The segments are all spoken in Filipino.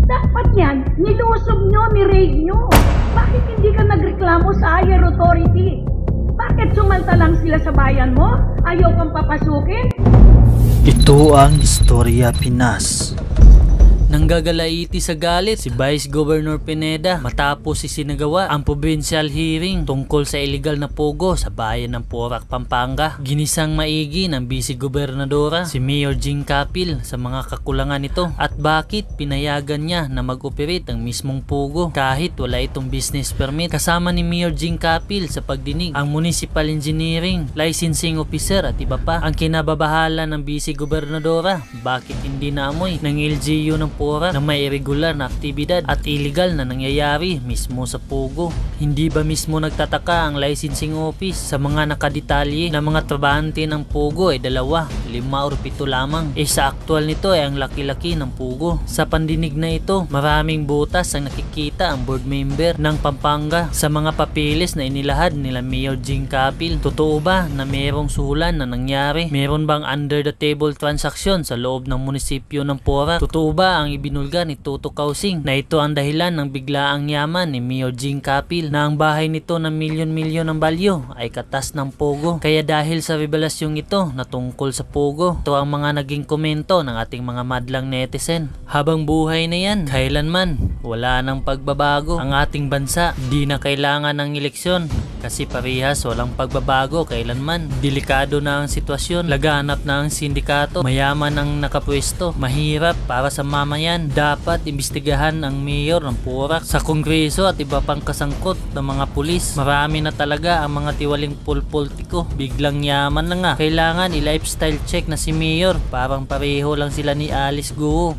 Dapat yan, nilusob nyo, ni-raid nyo. Bakit hindi ka nagreklamo sa higher authority? Bakit sumaltalang sila sa bayan mo? Ayaw kang papasukin? Ito ang Istorya Pinas. Nanggagalaiti sa galit si Vice Governor Pineda matapos isinagawa ang provincial hearing tungkol sa illegal na pogo sa bayan ng Porac, Pampanga. Ginisang maigi ng Vice Gobernadora si Mayor Jing Capil sa mga kakulangan nito at bakit pinayagan niya na mag-operate ang mismong pogo kahit wala itong business permit. Kasama ni Mayor Jing Capil sa pagdinig ang Municipal Engineering, Licensing Officer at iba pa. Ang kinababahala ng Vice Gobernadora, bakit hindi naamoy ng LGU ng Porac na may irregular na aktibidad at illegal na nangyayari mismo sa pogo. Hindi ba mismo nagtataka ang licensing office sa mga nakadetalye na mga trabahante ng pogo ay 2, 5 o 7 lamang. Sa aktual nito ay ang laki-laki ng pogo. Sa pandinig na ito, maraming butas ang nakikita ang board member ng Pampanga sa mga papeles na inilahad nila Mayor Jing Capil. Totoo ba na mayroong suhulan na nangyari? Meron bang under the table transaction sa loob ng munisipyo ng Porac? Totoo ba ang ibinulga ni Toto Kausing na ito ang dahilan ng biglaang yaman ni Mayor Jing Capil na ang bahay nito ng milyon-milyon ng balyo ay katas ng pogo? Kaya dahil sa revelasyong ito na tungkol sa pogo, ito ang mga naging komento ng ating mga madlang netizen. Habang buhay na yan, kailanman wala nang pagbabago ang ating bansa. Di na kailangan ng eleksyon kasi parehas walang pagbabago kailanman. Delikado na ang sitwasyon, laganap na ang sindikato, mayaman ang nakapwesto, mahirap para sa mamayan. Dapat imbestigahan ang mayor ng Porac sa kongreso at iba pang kasangkot ng mga pulis. Marami na talaga ang mga tiwaling pulpolitiko, biglang yaman na nga. Kailangan i-lifestyle check na si mayor, parang pareho lang sila ni Alice Guo.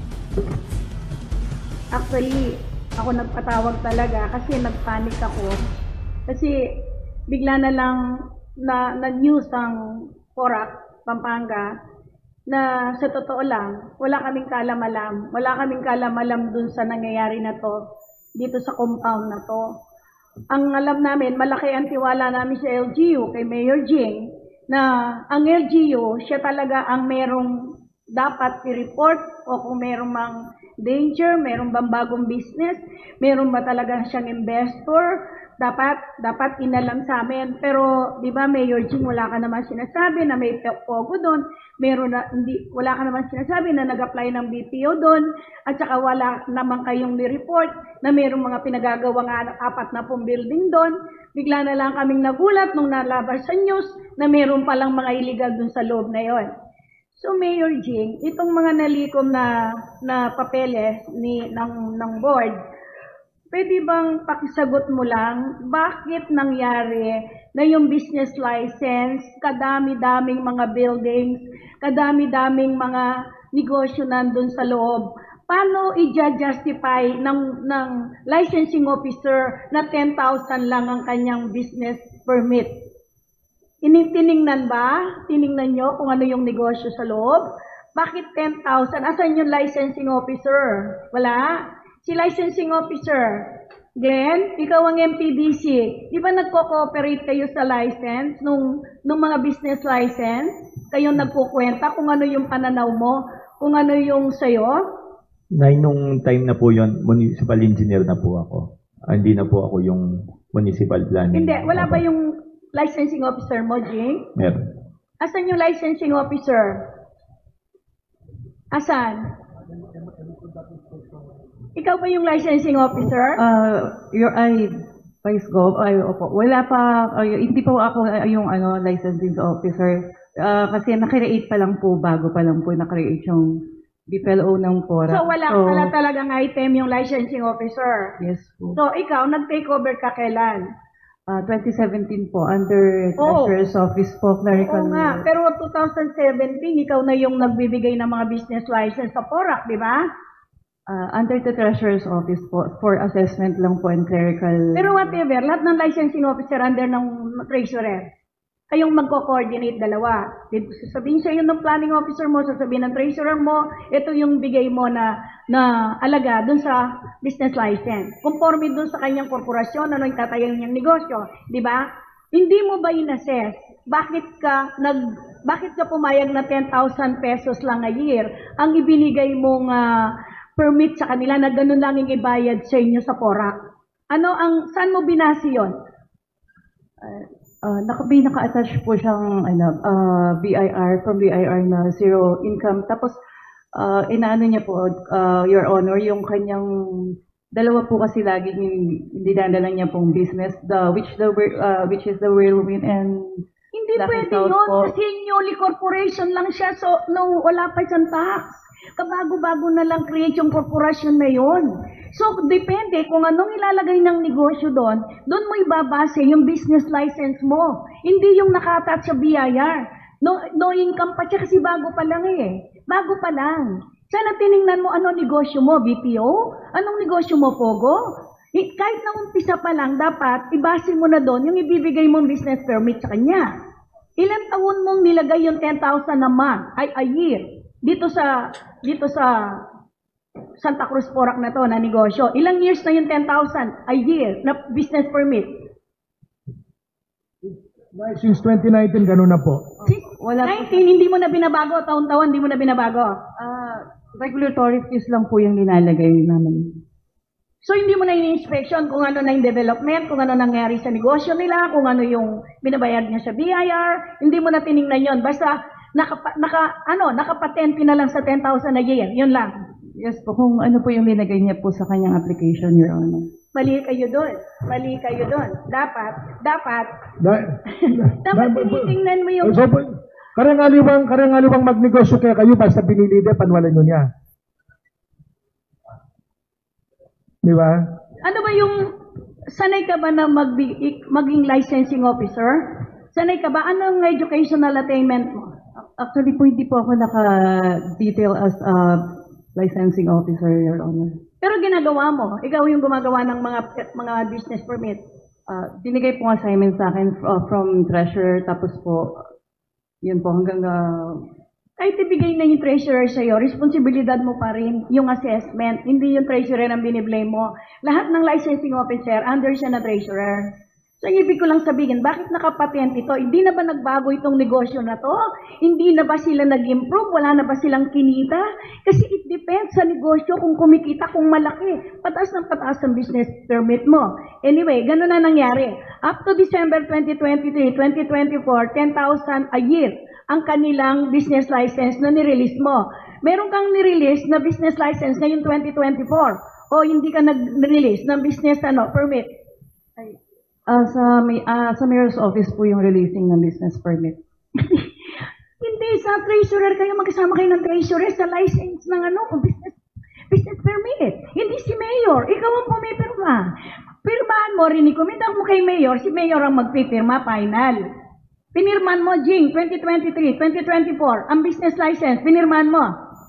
Actually, ako nagpatawag talaga kasi nagpanic ako. Kasi bigla na lang na news ang Porac, Pampanga, na sa totoo lang, wala kaming kalamalam dun sa nangyayari na to, dito sa compound na to. Ang alam namin, malaki ang tiwala namin sa LGU, kay Mayor Jing, na ang LGU, siya talaga ang merong dapat i-report o kung merong mang danger, merong bang bagong business, meron ba talaga siyang investor, dapat inalam sa amin. Pero di ba Mayor Jing, wala ka naman sinasabi na may pogo doon, wala ka naman sinasabi na nag-apply ng BPO doon, at saka wala naman kayong ni-report na merong mga pinagagawang 40 building doon. Bigla na lang kaming nagulat nung nalabas sa news na meron palang mga illegal doon sa loob na yon. So Mayor Jing, itong mga nalikom na papeles ng board, pwede bang pakisagot mo lang, bakit nangyari na yung business license, kadami-daming mga buildings, kadami-daming mga negosyo nandun sa loob, paano i-justify ng licensing officer na 10,000 lang ang kanyang business permit? Tiningnan nyo kung ano yung negosyo sa loob? Bakit 10,000? Asan yung licensing officer? Wala. Si licensing officer, Glenn, ikaw ang MPDC. Di ba nagko-cooperate kayo sa license nung mga business license? Kayong nagkukwenta kung ano yung pananaw mo, kung ano yung sayo? Nung time na po yon, municipal engineer na po ako. Hindi na po ako yung municipal planning. Hindi, wala ba yung licensing officer mo, Jing? Meron. Asan yung licensing officer? Asan? Ikaw ba yung licensing officer? Vice Gov, opo. Wala pa, hindi po ako yung licensing officer. Kasi nakreate pa lang po, bago pa lang po nakreate yung BPLO ng Porac. So wala talagang item yung licensing officer? Yes po. So ikaw, nag-take over ka kailan? 2017 po, under Treasurer's Office po, clerical. Oo nga, pero 2017, ikaw na yung nagbibigay ng mga business license sa Porac, di ba? Under the Treasurer's Office po, for assessment lang po and clerical. Pero whatever, lahat ng licensing officer under ng treasurer, kayong magko-coordinate dalawa. Sasabihin siya yun ng planning officer mo, sasabihin ng treasurer mo, ito yung bigay mo na alaga dun sa business license. Conforme dun sa kanyang korporasyon, ano yung tatayan niyang negosyo, di ba? Hindi mo ba in-assess? Bakit ka pumayag na 10,000 pesos lang a year ang ibinigay mong permit sa kanila na ganun lang yung ibayad sa inyo sa PORAC. Saan mo binasi yun? May naka-attach po siyang BIR, from BIR na zero income. Tapos, inaano niya po, Your Honor, yung kanyang, dalawa po kasi lagi dinadala niya pong business, which is the Whirlwind and Hindi Lucky pwede South yun, po. kasi newly corporation lang siya, so no, wala pa siyang tax. Kabago-bago na lang create yung korporasyon na yun. So, depende kung anong ilalagay ng negosyo doon mo ibabase yung business license mo. Hindi yung nakatouch sa BIR. No income pa siya kasi bago pa lang eh. Bago pa lang. Sana tiningnan mo ano negosyo mo, BPO? Anong negosyo mo, Pogo? Kahit na umpisa pa lang, dapat ibase mo na doon yung ibibigay mong business permit sa kanya. Ilang taon mong nilagay yung 10,000 a month, a year, dito sa Santa Cruz Porac na to na negosyo. Ilang years na yung 10,000 a year na business permit? Since 2019, ganun na po. Wala po. 19, hindi mo na binabago, taon-taon hindi mo na binabago. Regulatory fees lang po yung nilalagay namin. So, hindi mo na in-inspection kung ano na yung development, kung ano nangyari sa negosyo nila, kung ano yung binabayad niya sa BIR, hindi mo na tiningnan yon. Basta, nakapatente na lang sa 10,000 a year. Yun lang. Yes po, kung ano po yung linagay niya po sa kanyang application, Your Honor. Mali kayo doon. Mali kayo doon. Dapat, dapat tinitingnan mo yung... So, karangaliwang magnegosyo kaya kayo basta pinili din, panwalan nyo niya. Di ba? Ano ba yung... Sanay ka ba na maging licensing officer? Sanay ka ba? Anong educational attainment mo? Actually po, hindi po ako naka-detail as a licensing officer, Your Honor. Pero ginagawa mo. Ikaw yung gumagawa ng mga business permit. Binigay po assignment sa akin from treasurer, tapos po, yun po hanggang Kahit ibigay na yung treasurer sa'yo, responsibilidad mo pa rin yung assessment. Hindi yung treasurer ang biniblame mo. Lahat ng licensing officer, under siya na treasurer. So, ibig ko lang sabihin, bakit nakapatent ito? Hindi na ba nagbago itong negosyo na to? Hindi na ba sila nag-improve? Wala na ba silang kinita? Kasi it depends sa negosyo kung kumikita, kung malaki. Pataas ng pataas ang business permit mo. Anyway, ganun na nangyari. Up to December 2023, 2024, 10,000 a year ang kanilang business license na nirelease mo. Meron kang nirelease na business license ngayong 2024 o hindi ka nag-release ng business permit? Sa mayor's office po yung releasing ng business permit. Hindi, sa treasurer kayo, magkasama kayo ng treasurer sa license ng business permit. Hindi si mayor, ikaw ang pumipirma. Pirmahan mo, rinikomenda mo kay mayor, si mayor ang magpipirma, final. Pinirman mo, Jing, 2023, 2024, ang business license, pinirman mo.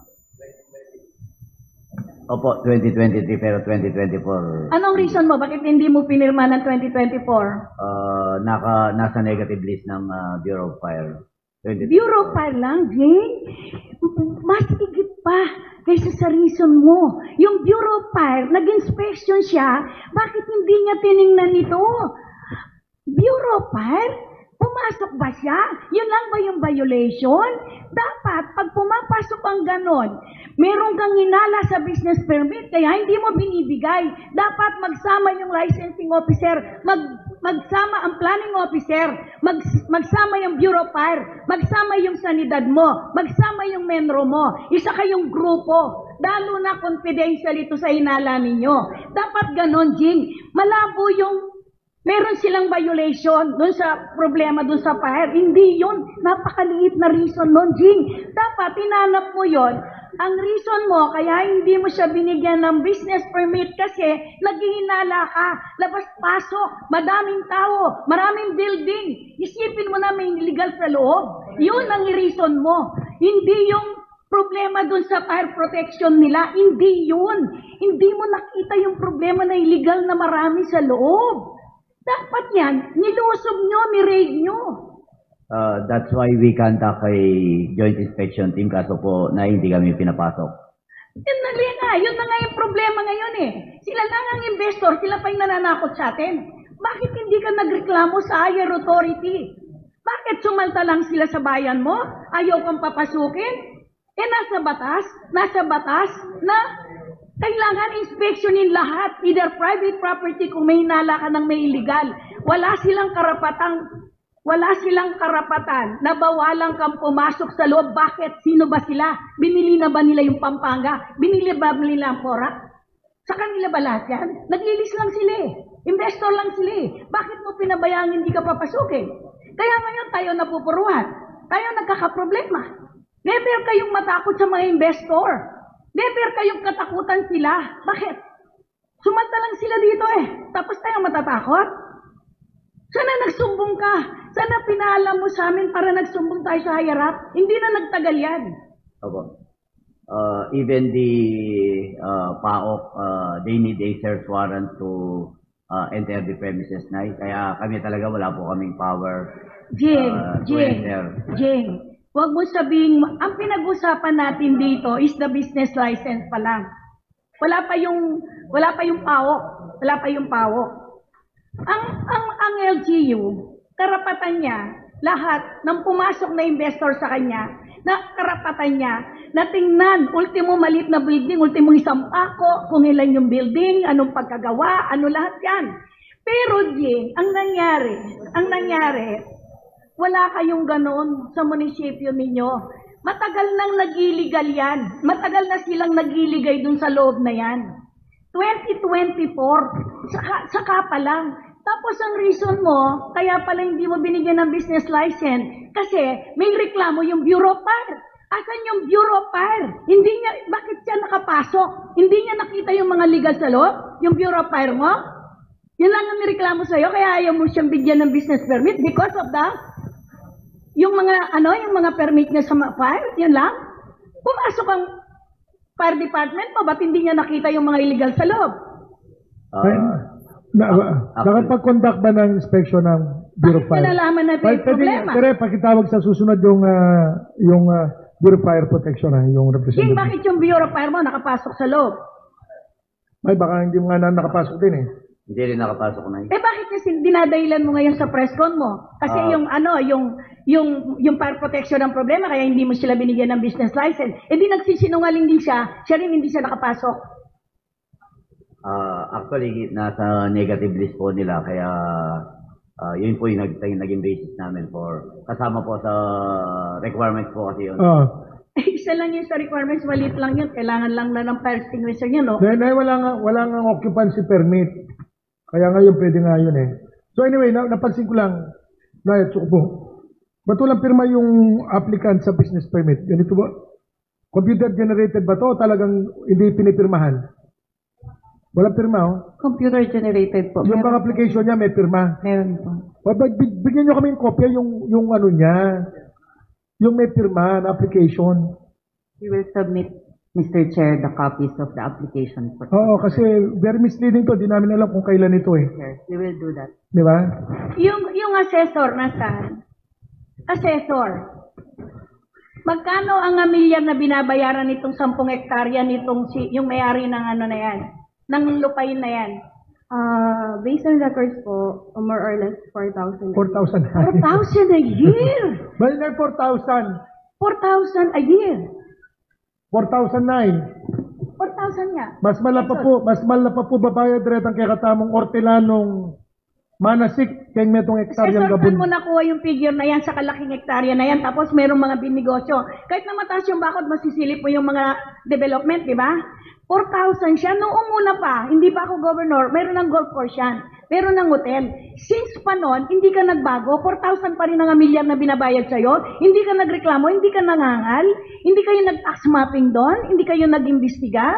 Opo, 2023 pero 2024 Anong reason mo? Bakit hindi mo pinirma ng 2024? nasa negative list ng Bureau of Fire. 2024. Bureau pa lang, Jing. Mas higit pa kaysa sa reason mo. Yung Bureau of Fire, nag-inspection siya, bakit hindi niya tiningnan ito? Bureau of Fire? Pumasok ba siya? Yun lang ba yung violation? Dapat, pag pumapasok ang ganon, meron kang hinala sa business permit, kaya hindi mo binibigay. Dapat magsama yung licensing officer, magsama ang planning officer, magsama yung Bureau of Fire, magsama yung sanidad mo, magsama yung menro mo, isa kayong grupo. Lalo na confidential ito sa hinala ninyo. Dapat ganon, Jing. Malabo yung meron silang violation doon sa problema doon sa fire. Hindi yun. Napakaliit na reason nun, Jing. Dapat, tinanap mo yon. Ang reason mo, kaya hindi mo siya binigyan ng business permit kasi naghihinala ka, labas-pasok, madaming tao, maraming building. Isipin mo na may illegal sa loob. Yun ang reason mo. Hindi yung problema dun sa fire protection nila. Hindi yun. Hindi mo nakita yung problema na illegal na marami sa loob. Dapat yan, nilusob nyo, ni-raid nyo. That's why we contact kay Joint Inspection Team kaso po na hindi kami pinapasok. Yun na nga yung problema ngayon eh. Sila lang ang investor, sila pa yung nananakot sa atin. Bakit hindi ka nagreklamo sa higher authority? Bakit sumalta lang sila sa bayan mo? Ayaw kang papasukin? Nasa batas na Kailangan inspeksyonin lahat, either private property kung may hinala ka ng may illegal. Wala silang karapatan na bawalan kang pumasok sa loob. Bakit? Sino ba sila? Binili na ba nila yung Pampanga? Binili ba nila ang Porac? Sa kanila ba lahat yan? Naglilis lang sila eh. Investor lang sila eh. Bakit mo pinabayaan hindi ka papasukin? Kaya ngayon tayo napupuruan. Tayo nagkakaproblema. Never kayong matakot sa mga investor. Never kayong katakutan sila. Bakit? Sumanta lang sila dito eh. Tapos tayo matatakot? Sana nagsumbong ka. Sana pinaalam mo sa amin para nagsumbong tayo sa higher up. Hindi na nagtagal yan. Opo. Even the PAOK, they need a search warrant to enter the premises na. Kaya kami talaga wala po kaming power to enter. Jing, huwag mo sabihin, ang pinag-usapan natin dito is the business license pa lang. Wala pa yung PAOK. Wala pa yung PAOK. Ang LGU, karapatan niya, lahat ng pumasok na investor sa kanya, na karapatan niya, na tingnan, ultimo maliit na building, ultimo isang pako, kung ilan yung building, anong pagkagawa, ano lahat yan. Pero Jing, ang nangyari, wala kayong ganon sa munisipyo ninyo. Matagal nang nag-illegal yan. Matagal na silang nag-iligay dun sa loob na yan. 2024, saka pa lang. Tapos ang reason mo, kaya pala hindi mo binigyan ng business license, kasi may reklamo yung Bureau of Fire. Asan yung Bureau of Fire? Hindi niya, bakit siya nakapasok? Hindi niya nakita yung mga legal sa loob? Yung Bureau of Fire mo? Yun lang ang nireklamo sa'yo, kaya ayaw mo siyang bigyan ng business permit because of the, yung mga permit niya sa fire, yun lang. Pumasok ang fire department mo, ba't hindi niya nakita yung mga illegal sa loob? Nakapag-conduct ba ng inspection ng Bureau of Bakit Fire? nalaman na may problema? Pero pakitawag sa susunod yung Bureau of Fire Protection, yung Jing, representative. bakit yung Bureau of Fire mo nakapasok sa loob? Ay, baka hindi mo nga nakapasok din eh. Hindi rin nakapasok na yun. Bakit kasi dinadailan mo ngayon sa presscon mo? Kasi yung fire protection ang problema, kaya hindi mo sila binigyan ng business license. Di nagsisinungaling din siya rin hindi siya nakapasok. Actually, nasa negative list po nila, kaya yun po yung naging basis namin for, kasama po sa requirements po kasi yun. Isa lang yun sa requirements, maliit lang yun. Kailangan lang na ng fire extinguisher yun, no? Wala nga occupancy permit. Kaya ngayon pwede nga yun eh. So anyway, napansin ko lang, ba't walang pirma yung applicant sa business permit? Ganito ba? Computer generated ba to? Talagang hindi pinipirmahan? Walang pirma, oh. Computer generated po. Yung mga application niya may pirma. Meron po. Bigyan nyo kami yung kopya, yung ano niya, yung may pirma na application. We will submit, Mr. Chair, the copies of the application. Oo, kasi very misleading to. Di namin alam kung kailan ito eh. Yes, we will do that. Di ba? Yung assessor, nasaan? Assessor. Magkano ang amilyar na binabayaran nitong 10 hektarya nitong yung may-ari ng ano na yan? Ng lupain na yan? Based on records po, more or less 4,000. 4,000. 4,000 a year! Bali na 4,000. 4,000 a year! 4,009. 4,000 nga. Mas malala pa po babayad retang kay katamong Ortelanong Manasik kay metong hektaryang Assessor, saan gabon. mo nakuha yung figure na yan sa kalaking hektarya na yan, tapos merong mga binegosyo. Kahit na mataas yung bakod, masisilip mo yung mga development, di ba? 4,000 siya. Noong una pa, hindi pa ako governor, meron ng golf course yan, meron ng hotel. Since pa noon, hindi ka nagbago, 4,000 pa rin ang amilyar na binabayad sa'yo, hindi ka nagreklamo, hindi ka nangangal, hindi kayo nag-tax mapping doon, hindi kayo nag-imbestiga.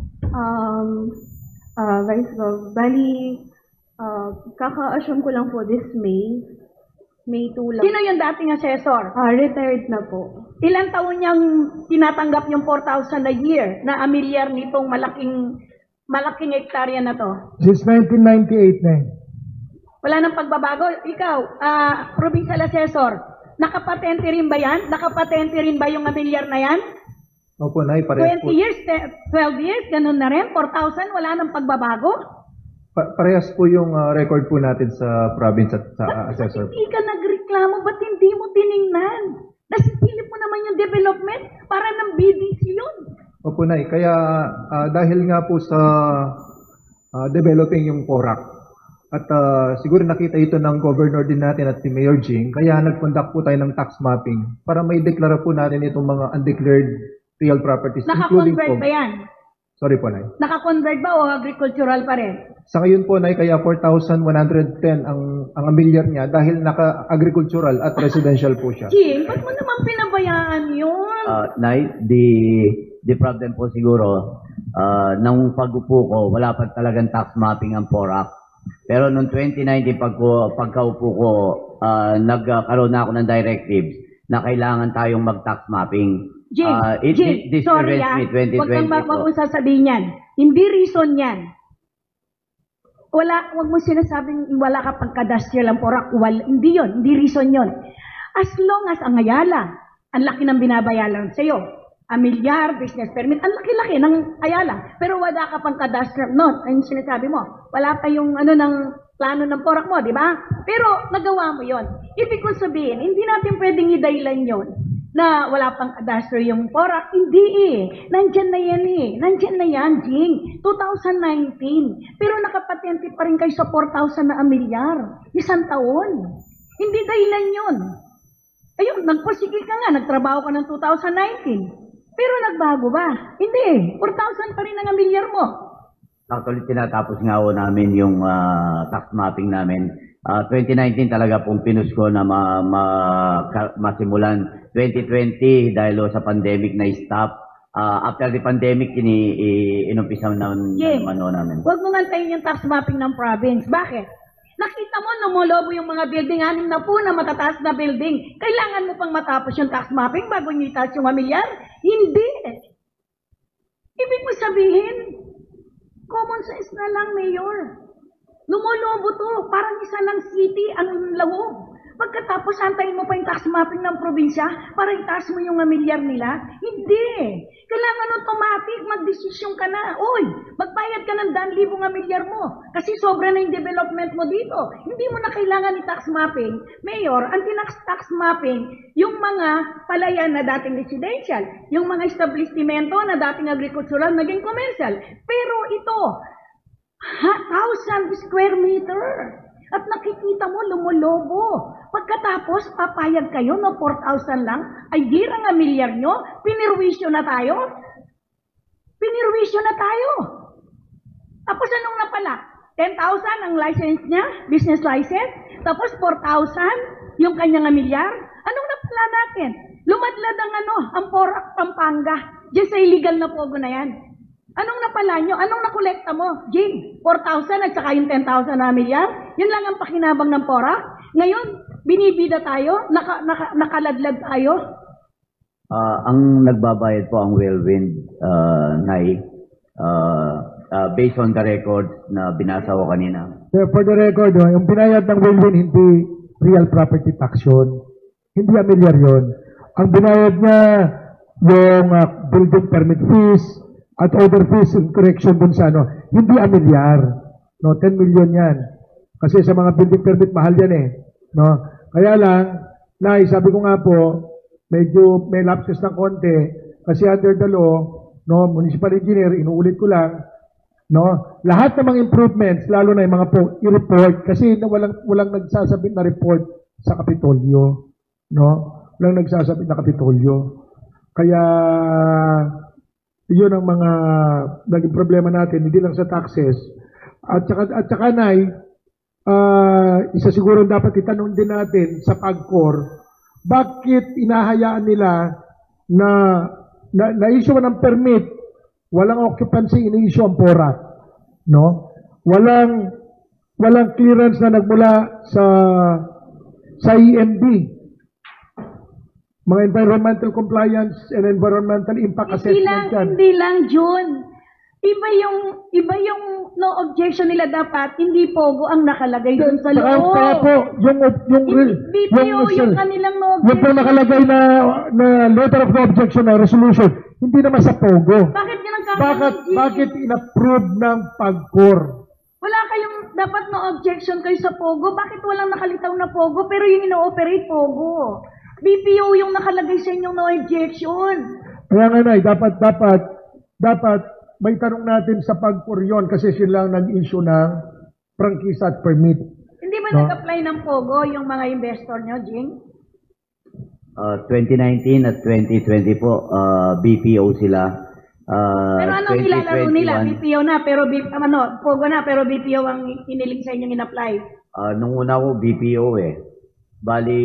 Vice Gov, bali, kaka-assume ko lang po this May 2 lang. Sino yung dating assessor? Retired na po. Ilang taon niyang tinatanggap yung 4,000 a year na amilyar nitong malaking hektarya na to? Since 1998 na eh. Wala nang pagbabago. Ikaw, provincial assessor, nakapatente rin ba yan? Nakapatente rin ba yung amilyar na yan? Opo, Nay, parehas 20 po. years, 12 years, ganun na rin. 4,000, wala nang pagbabago? Parehas po yung record po natin sa province at sa Ba't assessor. hindi ka nagreklamo? Ba't hindi mo tiningnan? Nasisilip mo naman yung development para ng BDC yun. Opo, Nay. Kaya dahil nga po sa developing yung PORAC at siguro nakita ito ng governor din natin at si Mayor Jing, kaya nag-conduct po tayo ng tax mapping para may deklara po natin itong mga undeclared real properties. Naka-convert ba yan? Sorry po, Nay. Naka-convert ba o agricultural pa rin? Sa ngayon po, Nay, kaya 4,110 ang amilyar niya dahil naka-agricultural at residential po siya. Jing, ba't mo naman pinabayaan yun? Nay, the problem po siguro, nung pag-upo ko, wala pa talagang tax mapping ang PORAC. Pero noong 2019, pagkaupo ko, nagkaroon na ako ng directives na kailangan tayong mag-tax mapping. Jing, This sorry prevents me 2020 Huwag po. mong sasabihin yan. Hindi reason yan. Huwag mo sinasabing wala ka pang kadastrial ang PORAC. Hindi yun. Hindi reason yun. As long as ang Ayala, ang laki ng binabayaran sa'yo. Amilyar, business permit, ang laki-laki ng Ayala. Pero wala ka pang kadastrial. No, ang sinasabi mo. Wala pa yung ng plano ng PORAC mo, di ba? Pero nagawa mo yon. Ibig ko sabihin, hindi natin pwedeng idaylan yon na wala pang kadastro yung PORAC. Hindi Nandyan na yan Nandyan na yan, Jing. 2019. Pero nakapatente pa rin kayo sa 4,000 na amilyar. Isang taon. Hindi dahilan yun. Ayun, nagpusigil ka nga. Nagtrabaho ka ng 2019. Pero nagbago ba? Hindi. 4,000 pa rin ang amilyar mo. Actually, tinatapos nga ho namin yung tax mapping namin. 2019 talaga pong pinus ko na masimulan. 2020 dahil sa pandemic na stop. After the pandemic, inumpisaw namin namin. Huwag mo ngantayin yung tax mapping ng province. Bakit? Nakita mo, lumolobo yung mga building, 6 na po na matataas na building. Kailangan mo pang matapos yung tax mapping bago nyo itaas yung amilyar? Hindi. Ibig mo sabihin, common sense na lang, Mayor. Lumolobo to. Parang isa lang city ang loob. Pagkatapos, antayin mo pa yung tax mapping ng probinsya para itaas mo yung amilyar nila? Hindi. Kailangan automatic, magdesisyon ka na. Oy, magbayad ka ng 1,000 amilyar mo. Kasi sobra na yung development mo dito. Hindi mo na kailangan ni tax mapping. Mayor, ang tax mapping, yung mga palayan na dating residential, yung mga establishmento na dating agricultural, naging commercial. Pero ito, 1,000 square meter. At nakikita mo, lumulobo. Pagkatapos, papayag kayo na 4,000 lang, ay dirang amilyar nyo, pinirwisyo na tayo. Pinirwisyo na tayo. Tapos anong napala? 10,000 ang license niya, business license. Tapos 4,000 yung kanyang amilyar. Anong napala natin? Lumadlad ang PORAC Pampanga. Diyan sa illegal na pogo na yan. Anong napala nyo? Anong nakolekta mo? Jing, 4,000 at saka yung 10,000 na amilyar? Yan lang ang pakinabang ng PORAC? Ngayon, binibida tayo? Nakaladlad tayo? Ang nagbabayad po ang Wellwind, Nay, based on the record na binasa ko kanina. For the record, yung binayad ng Wellwind, hindi real property tax yun. Hindi amilyar yun. Ang binayad niya, yung building permit fees, at other fees and correction dun sa hindi amilyar. No, 10 million yan. Kasi sa mga building permit, mahal yan No? Kaya lang, sabi ko nga po, medyo may lapses ng konti kasi under the law, municipal engineer, inuulit ko lang, lahat ng mga improvements, lalo na yung mga i-report kasi walang nagsasabit na report sa Kapitolyo. Walang nagsasabit na Kapitolyo. Kaya yun ang mga naging problema natin, hindi lang sa taxes. At saka isa siguro dapat itanong din natin sa PAGCOR, bakit inahayaan nila na-issue ng permit, walang occupancy, ini-issue ang PORAC. Walang clearance na nagmula sa EMD. Mga environmental compliance and environmental impact assessment yan. Hindi lang, June. Iba yung no objection nila dapat, hindi pogo ang nakalagay doon sa loob. Kaya po, BPO yung kanilang no objection. Yung po nakalagay na letter of no objection na resolution, hindi naman sa pogo. Bakit yun ang kakaroon? Bakit in-approve ng PAGCOR? Wala kayong dapat no objection kayo sa pogo. Bakit walang nakalitaw na pogo pero yung ino-operate pogo? BPO yung nakalagay sa inyong no objection. Kaya nga dapat dapat may tanong natin sa PAGCOR yun kasi sila nag-issue ng prangkisa at permit. Hindi ba No. nag-apply ng POGO yung mga investor nyo, Jing? 2019 at 2020 po, BPO sila. Pero anong nilalaro nila? 2021, BPO na, pero POGO na, pero BPO ang iniling sa inyong in-apply. nung una ko BPO eh. Bali,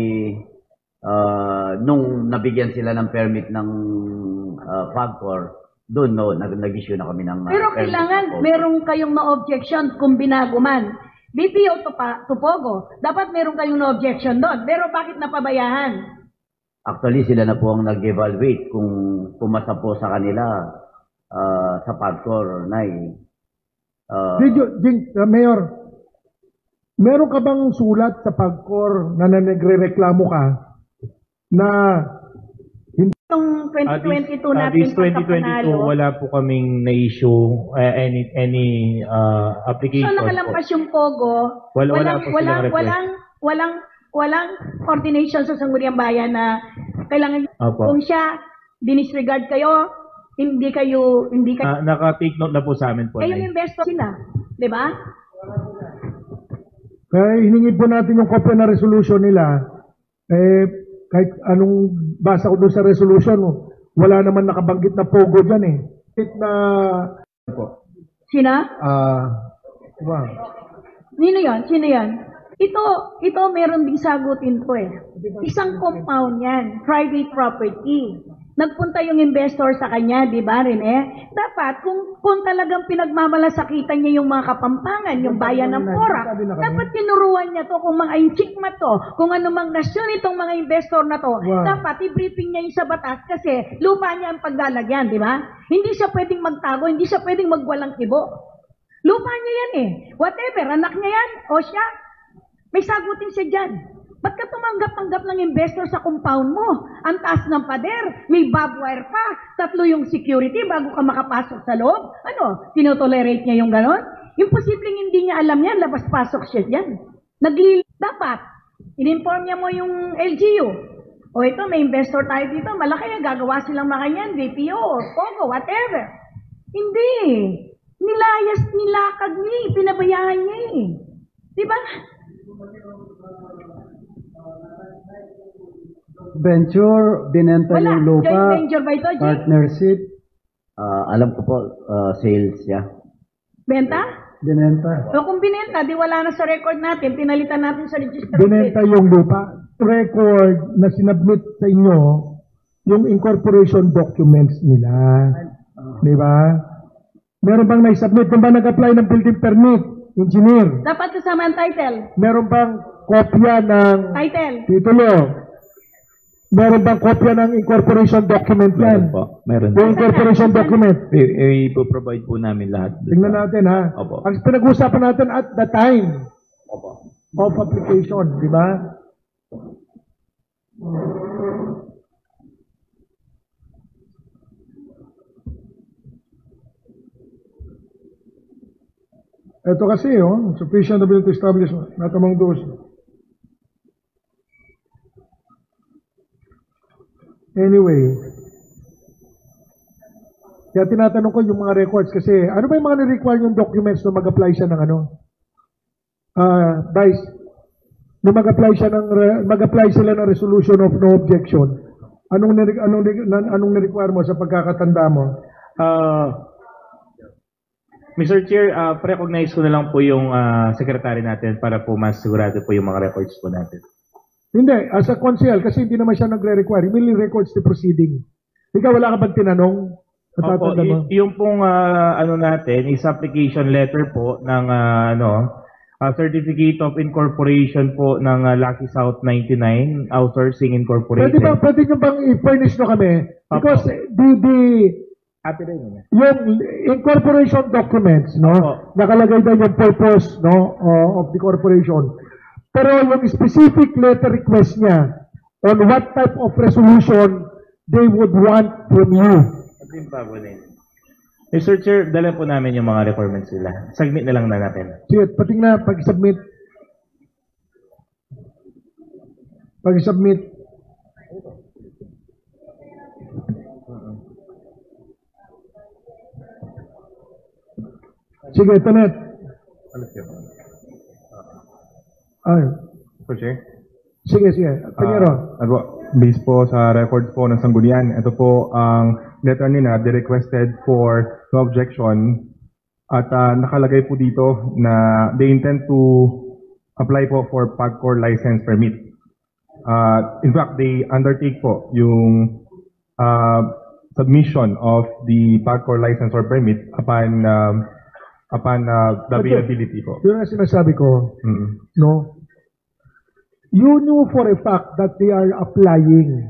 nung nabigyan sila ng permit ng PAGCOR, doon nag-issue na kami ng Pero permit kailangan ng POGO. meron kayong na-objection kung binago man. BPO to POGO. Dapat meron kayong na-objection doon. Pero bakit napabayahan? Actually, sila na po ang nag-evaluate kung pumasa po sa kanila sa PAGCOR, Nay. Mayor, meron ka bang sulat sa PAGCOR na nagre-reklamo ka na Itong 2022 natin This 2022, pagkapanalo. wala po kaming na-issue any application So nakalampas yung POGO, Wala po silang request. walang coordination sa Sangguniang Bayan na kailangan Opo. kung siya dinisregard kayo, hindi kayo Naka-take note na po sa amin po. kayong Nay. investor sila, 'di ba? kaya hiningi po natin yung kopya na resolution nila, kahit anong basa ko doon sa resolution, wala naman nakabanggit na POGO dyan eh. Na, Sina? wow. Sino 'yon? Sino 'yon? Ito meron ding sagutin ko eh. Isang compound 'yan, private property. Nagpunta yung investor sa kanya, di ba, Rene? Dapat, kung talagang pinagmamalasakitan niya yung mga Kapampangan, yung bayan ng Porac, dapat tinuruan niya to kung mga inchikma to, kung anumang nasyon itong mga investor na to, dapat i-briefing niya yung sa batas kasi lupa niya ang paglalagyan, di ba? Hindi siya pwedeng magtago, hindi siya pwedeng magwalang kibo. Lupa niya yan eh. Whatever, anak niya yan, o siya, may sagutin siya dyan. Ba't ka tumanggap-tanggap ng investor sa compound mo? Ang taas ng pader, may barbed wire pa, 3 yung security bago ka makapasok sa loob. Ano, tinotolerate niya yung ganon? Imposibleng hindi niya alam yan, labas-pasok siya dyan. Dapat, in-inform niya mo yung LGU. O ito, may investor tayo dito, malaki, gagawa silang makanyan, VPO, or POGO, whatever. Hindi. Nilayas, nilakad niya, pinabayaan niya eh. Diba? Venture, binenta Wala. yung lupa, Joint venture ba ito, Jake? partnership, Alam ko po, sales siya. Benta? binenta. O kung binenta, di wala na sa record natin, pinalitan natin sa register. Binenta yung lupa. Record na sinubmit sa inyo yung incorporation documents nila. Di ba? Meron bang naisubmit? Kung ba nag-apply ng building permit? Engineer. Dapat kasama ang title. Meron bang kopya ng Title. titulo? Meron bang kopya ng incorporation document yan? Meron po. Meron. Yung incorporation document. I-provide po namin lahat. Tingnan natin ha. Opo. Ang pinag-usapan natin at the time Opo. of application, di ba? Ito kasi, sufficient ability to establish not among those. Anyway, kaya tinatanong ko yung mga records kasi ano ba yung mga na-require yung documents na mag-apply siya ng ano? Vice, na mag-apply sila ng resolution of no objection. Anong na-require mo sa pagkakatanda mo? Mr. Chair, recognize ko na lang po yung secretary natin para po mas sigurado po yung mga records po natin. Hindi, as a counsel, kasi hindi naman siya nagre-require. He merely records the proceeding. Ikaw, wala ka bang tinanong? Opo, Natatanda mo? yung pong ano natin is application letter po ng Certificate of Incorporation po ng Lucky South 99 Outsourcing Incorporated. Pwede nyo bang i-furnish nyo kami? Because yung incorporation documents, nakalagay doon yung purpose, of the corporation. Pero yung specific letter request niya on what type of resolution they would want from you. Mr. Chair, dala po namin yung mga requirements nila. Submit na lang na natin. Sige, pating na pag-submit. Pag-submit. Sige, Tonet. Ay, Mr. Chair. sige. Panyero. Based po sa records po ng Sanggunian, ito po ang letter nila, they requested for no objection at nakalagay po dito na they intend to apply po for PAGCOR license permit. In fact, they undertake po yung submission of the PAGCOR license or permit upon the availability po. Yun ang sinasabi ko, no? You knew for a fact that they are applying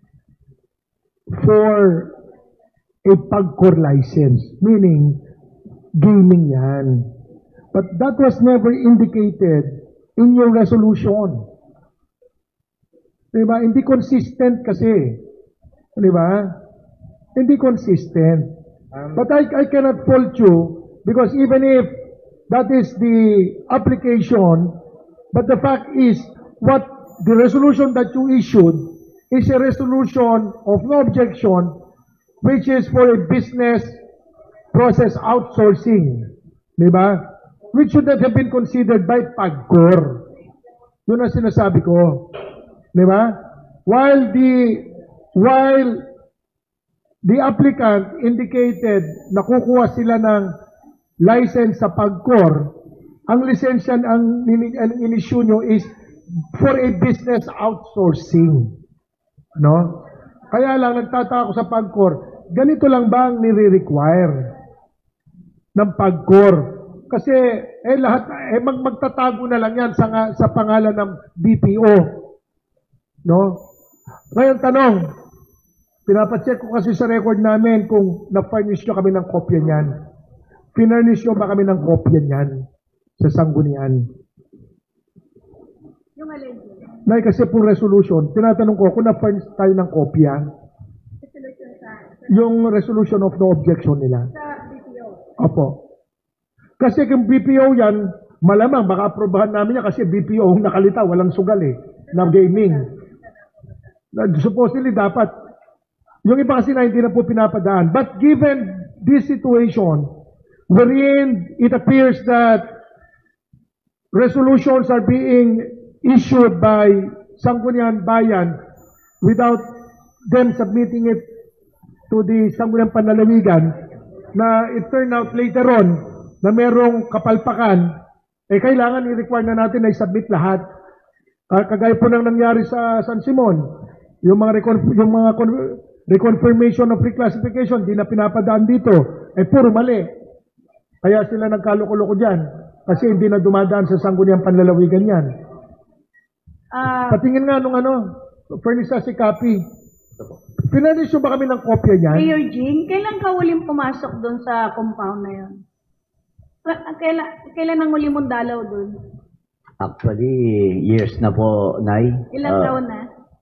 for a PAGCOR license, meaning gaming yan. But that was never indicated in your resolution. Diba? Hindi consistent kasi. Diba? Hindi consistent. But I cannot fault you because even if that is the application, but the fact is, what the resolution that you issued is a resolution of no objection, which is for a business process outsourcing. Diba? Which should not have been considered by PAGCOR. Yun ang sinasabi ko. Diba? While the applicant indicated na kukuha sila ng license sa PAGCOR, ang lisensya ang in-issue nyo is for a business outsourcing. No? Kaya lang nagtataka ako sa PAGCOR, ganito lang ba ang nire-require ng PAGCOR? Kasi magtatago na lang yan sa pangalan ng BPO. No? Ngayon tanong, pinapacheck ko kasi sa record namin kung na-furnish nyo kami ng kopya niyan. Pinurnish nyo ba kami ng kopya niyan sa Sanggunian? Yung alin? Nay, kasi po resolution, tinatanong ko kung na-furnish tayo ng kopya. Resolution sa Yung resolution of no objection nila. BPO. Opo. Kasi kung BPO yan, malamang baka aprobahan namin yan kasi BPO ang nakalita, walang sugal na gaming. Supposedly dapat. Yung iba kasi na hindi na po pinapadaan. But given this situation, wherein it appears that resolutions are being issued by Sangguniang Bayan without them submitting it to the Sangguniang Panlalawigan, na it turned out later on na merong kapalpakan, kailangan i-require na natin na i-submit lahat. Kagaya po nang nangyari sa San Simon, yung mga reconfirmation of reclassification, di na pinapadaan dito, puro mali. Kaya sila nagkaloko-loko dyan, kasi hindi na dumadaan sa Sangguniang Panlalawigan yan. Patingin nga nung furnish si copy. Pinanish ba kami ng kopya niyan? Mayor Jing, kailan ka uling pumasok doon sa compound na yun? Kailan ang uli mong dalaw doon? Actually, years na po, Nay. Ilang taon na?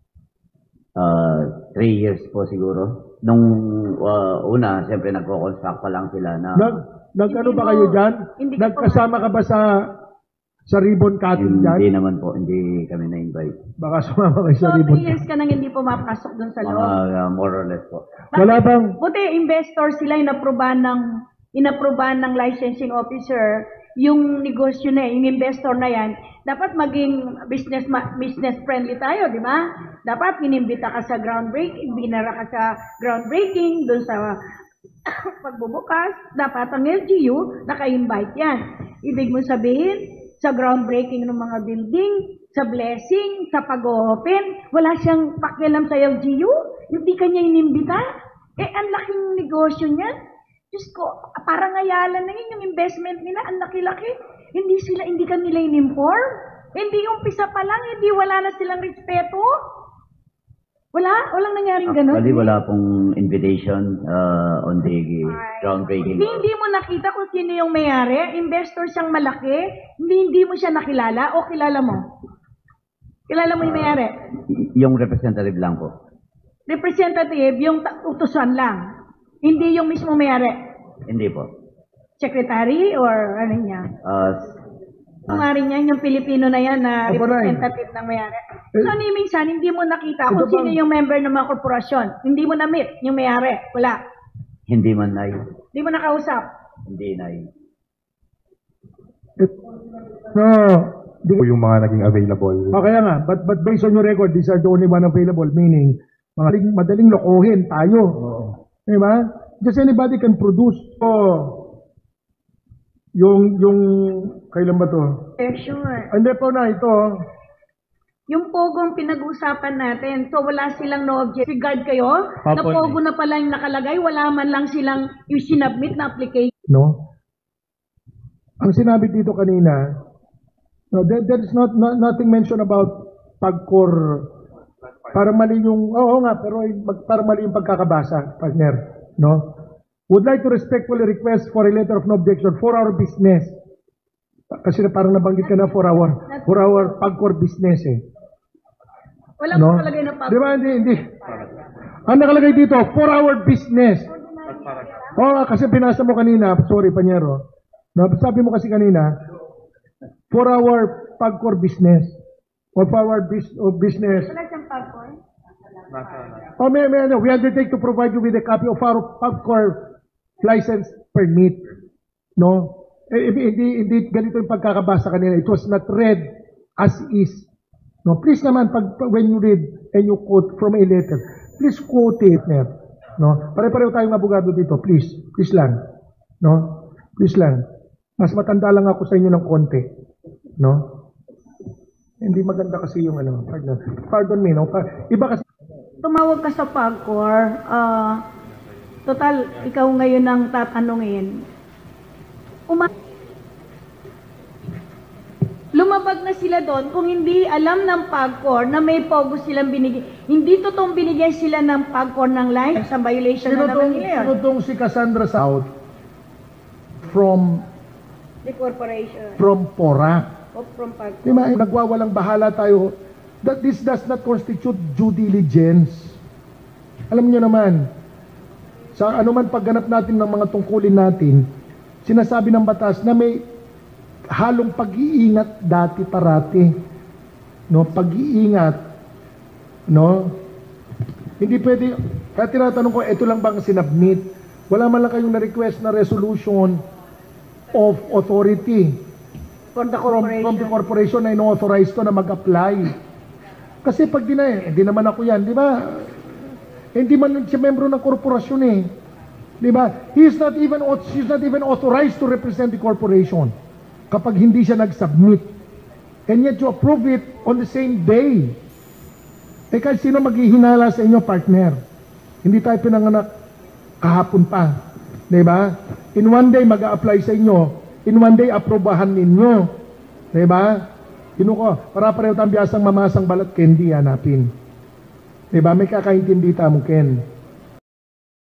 3 years po siguro. Nung una, siyempre nagko-construct pa lang sila na... Nag-ano ba kayo dyan? Nagkasama ka ba sa ribbon cutting dyan? Hindi naman po, hindi kami na-invite. Baka sumama kayo sa So, ribbon 3 years ka nang hindi pumapasok doon sa loob? More or less po. Wala bang... Buti, investor sila inaprobahan ng licensing officer yung negosyo na yung investor na yan, dapat maging business friendly tayo, di ba? Dapat inimbita ka sa groundbreaking, binara ka sa groundbreaking, doon sa pagbubukas, dapat ang LGU naka-invite yan. Ibig mo sabihin, sa groundbreaking ng mga building, sa blessing, sa pag-open, wala siyang pakialam sa LGU, hindi kanya inimbita. Ang laking negosyo niyan. Diyos ko, parang ayalan na yun yung investment nila, ang laki-laki. Hindi ka nila in-inform. Hindi umpisa pa lang, wala na silang respeto. Walang nangyaring ganun. Actually, wala pong invitation on the groundbreaking. Hindi mo nakita kung sino yung may-ari, investor siyang malaki, hindi mo siya nakilala o kilala mo? Kilala mo yung may-ari? Yung representative lang po. Representative, yung utusan lang. Hindi yung mismo may-ari? Hindi po. Secretary or ano niya? May-ari niya, yung Pilipino na yan na representative ng may-ari. So, minsan, hindi mo nakita kung sino yung member ng mga korporasyon. Hindi mo na-meet yung may-ari. Wala. Hindi man, Nay. Hindi mo nakausap. Hindi, Nay. No, Po yung mga naging available. kaya nga, but based on your record, these are the only one available, meaning, madaling lokohin tayo. Di ba? Just anybody can produce. Yung, kailan ba to? Sure. Hindi po na, ito. Yung pogong pinag-uusapan natin, so wala silang no object. Sigard kayo, na Papon, pogo na pala yung nakalagay, wala man lang silang yung sinubmit na application. No? Ang sinabi dito kanina, no, there is nothing mentioned about pagkor. Para mali yung, oo nga, pero para mali yung pagkakabasa, partner. No? Would like to respectfully request for a letter of no objection for our business. Kasi parang nabanggit ka na for our pagkor business eh. Wala no? Nakalagay na pagkor. Di ba? Hindi. Ang nakalagay dito, for our business. Kasi pinasa mo kanina, sorry, Panyero. No, sabi mo kasi kanina, for our pagkor business. Or for our business. Wala siyang pagkor? We undertake to provide you with a copy of our pagkor license permit. No? Hindi ganito yung pagkakabasa kanina. It was not read as is. No, please naman, when you read and you quote from a letter, please quote it. No? Pare-pareho tayong abogado dito. Please. Please lang. No? Please lang. Mas matanda lang ako sa inyo ng konti. No? Hindi maganda kasi yung pardon me, no? Iba kasi. Tumawag ka sa pagkor, total, ikaw ngayon ang tatanungin. Lumabag na sila doon kung hindi alam ng pagkor na may pogo silang binigay. Hindi totoong binigyan sila ng pagkor ng line sa violation na naman nila. Sino tong si Cassandra South from the corporation. From PORA. O from pagkor. Diba, nagwawalang bahala tayo. That this does not constitute due diligence. Alam niyo naman, sa anuman pagganap natin ng mga tungkulin natin, sinasabi ng batas na may halong pag-iingat dati parati. No, pag-iingat. No? Hindi pwede, kaya tinatanong ko, ito lang bang sinubmit? Wala man lang kayong na-request na resolution of authority from the corporation na ino-authorize to na mag-apply. Kasi pag hindi naman ako yan, di ba? Hindi man siya membro ng korporasyon eh. Di ba? She's not even authorized to represent the corporation kapag hindi siya nag-submit. And yet you approve it on the same day. Eh kahit sino maghihinala sa inyo, partner? Hindi tayo pinanganak kahapon pa. Di ba? In one day mag-a-apply sa inyo. In one day aprobahan ninyo. Di ba? Kinuko, para pareho tayong biyasang mamasang balat, Ken, di hanapin. Diba? May kakaintindi tamo, Ken.